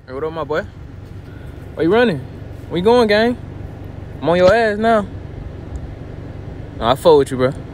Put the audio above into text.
Hey, what up, my boy? Where you running? Where you going, gang? I'm on your ass now. No, I fuck with you, bro.